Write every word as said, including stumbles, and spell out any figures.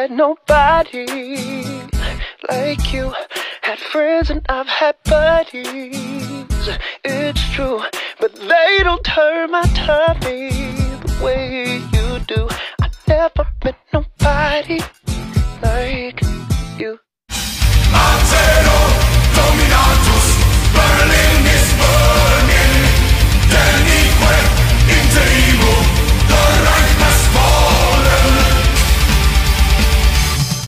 had nobody like you. Had friends and I've had buddies, it's true, but they don't turn my tummy.